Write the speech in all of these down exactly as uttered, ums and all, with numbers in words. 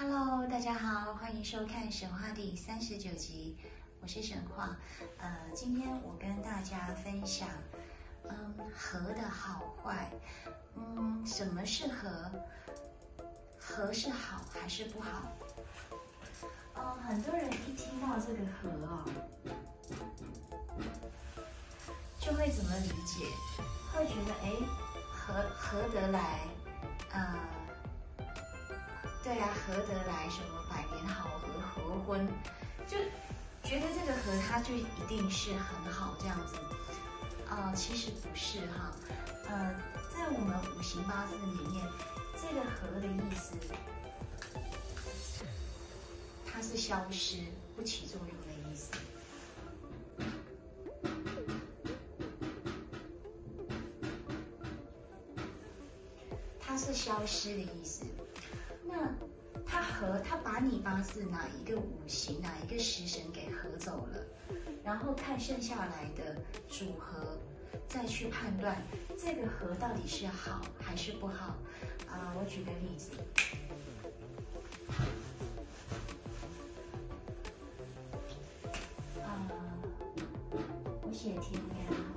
Hello， 大家好，欢迎收看神话第三十九集，我是神话。呃，今天我跟大家分享，嗯，和的好坏，嗯，什么是和？和是好还是不好？嗯，很多人一听到这个和哦，就会怎么理解？会觉得哎，合合得来，呃。对啊，合得来什么百年好合合婚，就觉得这个合它就一定是很好这样子，啊、呃，其实不是哈，呃，在我们五行八字里面，这个合的意思，它是消失不起作用的意思。它是消失的意思。那它合，它把你八字哪一个五行、哪一个食神给合走了，然后看剩下来的组合，再去判断这个合到底是好还是不好。啊、呃，我举个例子，啊、呃，我写天干哈。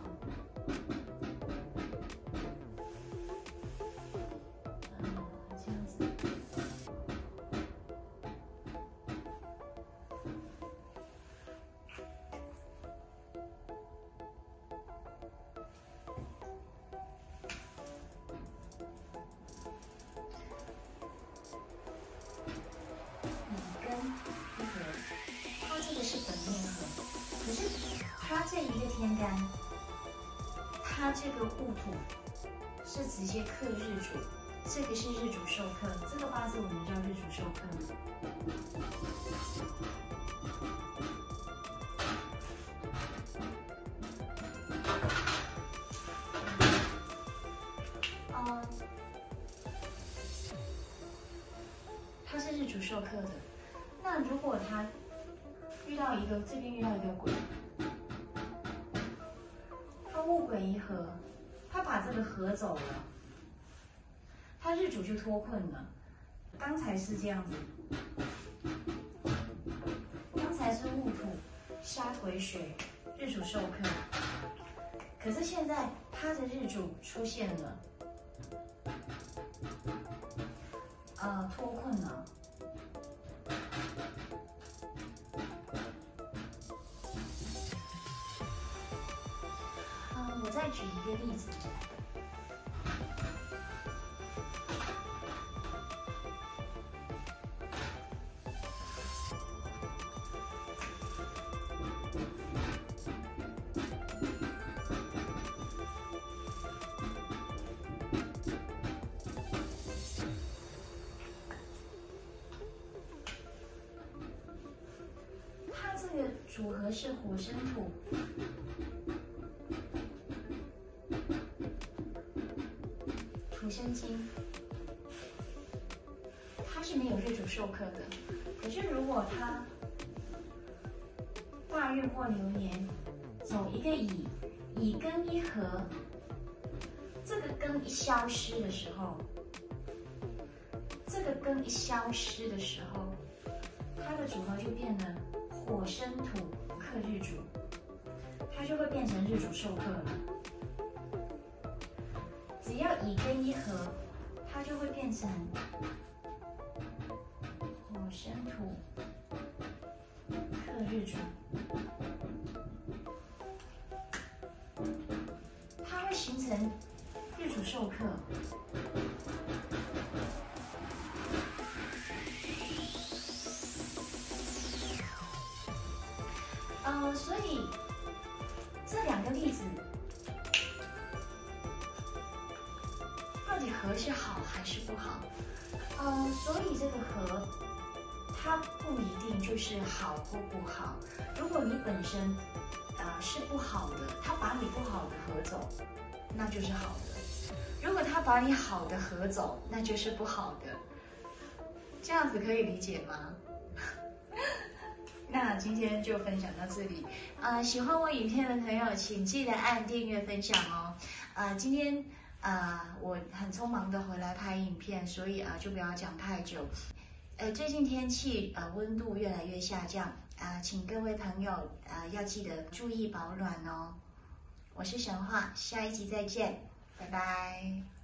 它这一个天干，它这个戊土是直接克日主，这个是日主受克，这个八字我们叫日主受克。呃，它是日主受克的。那如果它遇到一个这边遇到一个鬼。戊癸一合，他把这个合走了，他日主就脱困了。刚才是这样子，刚才是戊土沙癸水，日主受克，可是现在他的日主出现了，呃，脱困了。我再举一个例子，它这个组合是火生土。土生金，它是没有日主受克的。可是如果它大运或流年走一个乙，乙庚一合，这个庚一消失的时候，这个庚一消失的时候，它的组合就变了火生土克日主，它就会变成日主受克了。只要乙庚一合，它就会变成火生土克日主，它会形成日主受克。呃，所以这两个例子。到底和是好还是不好？嗯，所以这个和，它不一定就是好或不好。如果你本身，呃，是不好的，它把你不好的合走，那就是好的；如果它把你好的合走，那就是不好的。这样子可以理解吗？那今天就分享到这里。呃，喜欢我影片的朋友，请记得按订阅、分享哦。呃，今天。啊、呃，我很匆忙的回来拍影片，所以啊、呃、就不要讲太久。 呃，最近天气呃温度越来越下降啊、呃，请各位朋友啊、呃、要记得注意保暖哦。我是神话，下一集再见，拜拜。